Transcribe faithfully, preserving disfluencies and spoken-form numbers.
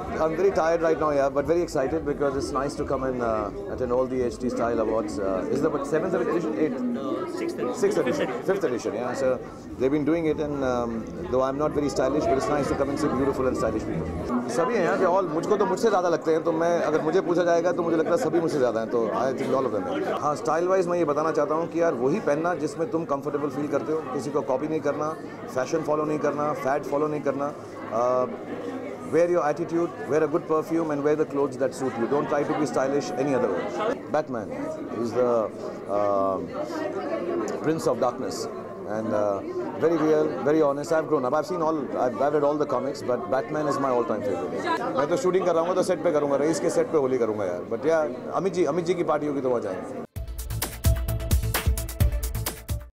I'm very tired right now, yeah, but very excited because it's nice to come and uh, attend all the H T Style Awards. Uh, is the what, seventh edition? Eighth? Uh, sixth edition. Sixth edition. Fifth edition, yeah. So they've been doing it, and um, though I'm not very stylish, but it's nice to come and see beautiful and stylish people. सभी हैं यहाँ के all मुझको तो मुझसे ज़्यादा लगते हैं, तो मैं अगर मुझे पूछा जाएगा तो मुझे लगता है सभी मुझसे ज़्यादा हैं, तो I think all of them हैं. हाँ, स्टाइल वाइज मैं ये बताना चाहता हूँ कि यार वही पहनना जिसमें तुम कंफर्टेबल फील करते हो, किसी को कॉपी नहीं करना, फैशन फॉलो नहीं करना, फैड फॉलो नहीं करना. Wear your attitude, wear a good perfume, and wear the clothes that suit you. Don't try to be stylish any other way. Batman is the uh, Prince of Darkness, and uh, very real, very honest. I've grown up. I've seen all. I've, I've read all the comics, but Batman is my all-time favorite. मैं तो shooting कर रहा हूँ तो set पे करूँगा, rice के set पे होली करूँगा यार. But yeah, अमित जी, अमित जी की पार्टी होगी तो वहाँ जाएंगे.